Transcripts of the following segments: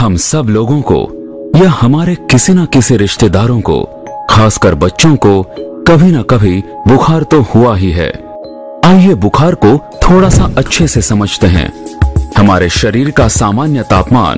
हम सब लोगों को या हमारे किसी न किसी रिश्तेदारों को, खासकर बच्चों को, कभी न कभी बुखार तो हुआ ही है। आइए बुखार को थोड़ा सा अच्छे से समझते हैं। हमारे शरीर का सामान्य तापमान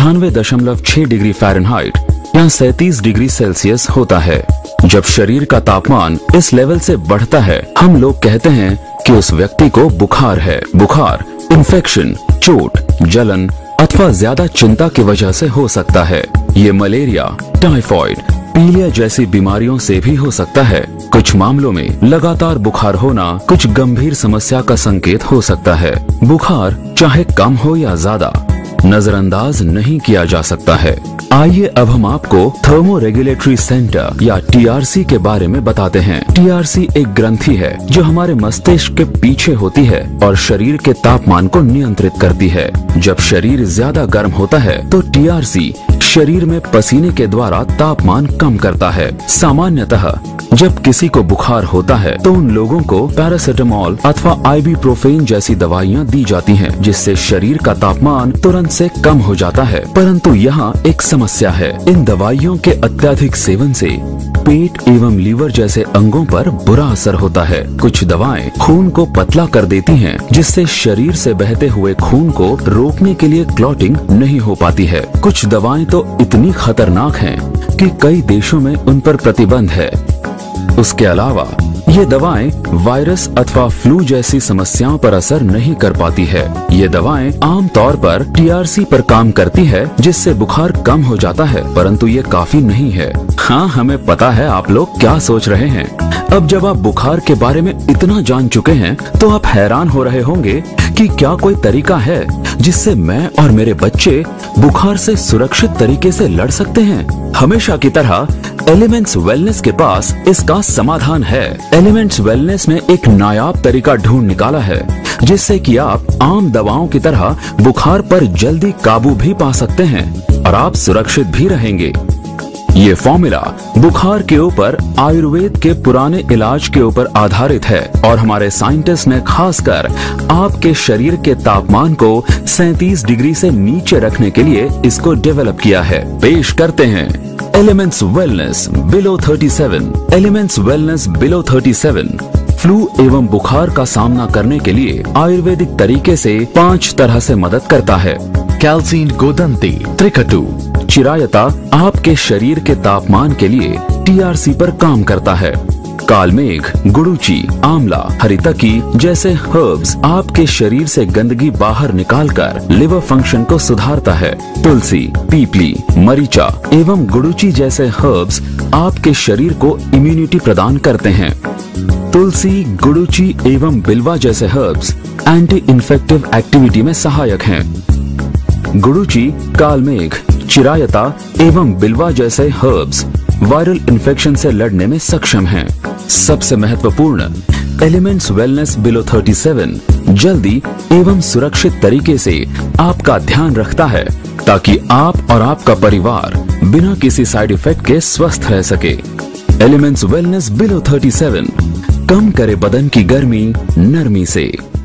98.6 डिग्री फ़ारेनहाइट या 37 डिग्री सेल्सियस होता है। जब शरीर का तापमान इस लेवल से बढ़ता है, हम लोग कहते हैं कि उस व्यक्ति को बुखार है। बुखार इन्फेक्शन, चोट, जलन अथवा ज्यादा चिंता की वजह से हो सकता है। ये मलेरिया, टाइफॉइड, पीलिया जैसी बीमारियों से भी हो सकता है। कुछ मामलों में लगातार बुखार होना कुछ गंभीर समस्या का संकेत हो सकता है। बुखार चाहे कम हो या ज्यादा, नजरअंदाज नहीं किया जा सकता है। आइए अब हम आपको थर्मो रेगुलेटरी सेंटर या टीआरसी के बारे में बताते हैं। टीआरसी एक ग्रंथि है जो हमारे मस्तिष्क के पीछे होती है और शरीर के तापमान को नियंत्रित करती है। जब शरीर ज्यादा गर्म होता है तो टीआरसी शरीर में पसीने के द्वारा तापमान कम करता है। सामान्यतः जब किसी को बुखार होता है तो उन लोगों को पैरासिटामोल अथवा आइबुप्रोफेन जैसी दवाइयाँ दी जाती हैं, जिससे शरीर का तापमान तुरंत से कम हो जाता है। परंतु यहाँ एक समस्या है। इन दवाइयों के अत्यधिक सेवन से पेट एवं लीवर जैसे अंगों पर बुरा असर होता है। कुछ दवाएं खून को पतला कर देती हैं, जिससे शरीर से बहते हुए खून को रोकने के लिए क्लॉटिंग नहीं हो पाती है। कुछ दवाएं तो इतनी खतरनाक हैं कि कई देशों में उन पर प्रतिबंध है। उसके अलावा ये दवाएं वायरस अथवा फ्लू जैसी समस्याओं पर असर नहीं कर पाती है। ये दवाएं आमतौर पर टीआरसी पर काम करती है, जिससे बुखार कम हो जाता है, परंतु ये काफी नहीं है। हाँ, हमें पता है आप लोग क्या सोच रहे हैं। अब जब आप बुखार के बारे में इतना जान चुके हैं तो आप हैरान हो रहे होंगे कि क्या कोई तरीका है जिससे मैं और मेरे बच्चे बुखार से सुरक्षित तरीके से लड़ सकते हैं। हमेशा की तरह एलिमेंट्स वेलनेस के पास इसका समाधान है। एलिमेंट्स वेलनेस ने एक नायाब तरीका ढूंढ निकाला है, जिससे कि आप आम दवाओं की तरह बुखार पर जल्दी काबू भी पा सकते हैं और आप सुरक्षित भी रहेंगे। ये फॉर्मूला बुखार के ऊपर आयुर्वेद के पुराने इलाज के ऊपर आधारित है और हमारे साइंटिस्ट ने खासकर आपके शरीर के तापमान को 37 डिग्री से नीचे रखने के लिए इसको डेवलप किया है। पेश करते हैं elements wellness below 37। Elements wellness below 37 flu एवं बुखार का सामना करने के लिए आयुर्वेदिक तरीके से 5 तरह से मदद करता है। कैल्सीन गोदंती त्रिकटु चिरायता आपके शरीर के तापमान के लिए टीआरसी पर काम करता है। कालमेघ, गुड़ूची, आंवला, हरितकी जैसे हर्ब्स आपके शरीर से गंदगी बाहर निकालकर लिवर फंक्शन को सुधारता है। तुलसी, पीपली, मरीचा एवं गुड़ूची जैसे हर्ब्स आपके शरीर को इम्यूनिटी प्रदान करते हैं। तुलसी, गुड़ूची एवं बिल्वा जैसे हर्ब्स एंटी इन्फेक्टिव एक्टिविटी में सहायक हैं। गुड़ूची, कालमेघ, चिरायता एवं बिल्वा जैसे हर्ब्स वायरल इन्फेक्शन से लड़ने में सक्षम हैं। सबसे महत्वपूर्ण, एलिमेंट्स वेलनेस बिलो 37 जल्दी एवं सुरक्षित तरीके से आपका ध्यान रखता है, ताकि आप और आपका परिवार बिना किसी साइड इफेक्ट के स्वस्थ रह सके। एलिमेंट्स वेलनेस बिलो 37 कम करे बदन की गर्मी नरमी से।